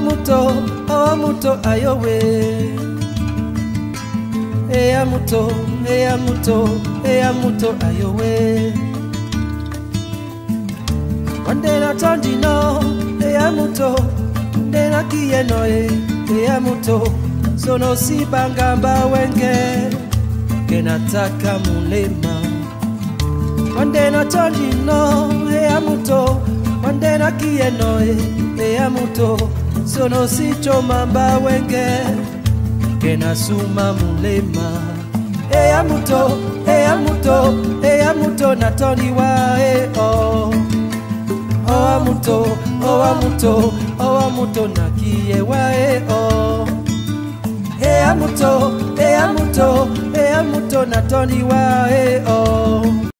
muto ayowe. Muto ayowe. Wandena tondino, muto, ndena kieno muto, sono si bangamba wenge, kenataka mulema. Wandena tondino, muto, wandena kieno muto, sono si chomamba wenge, kenasuma mulema. Muto natoniwa oh. Muto nakie wae oh. Muto natoni wae oh.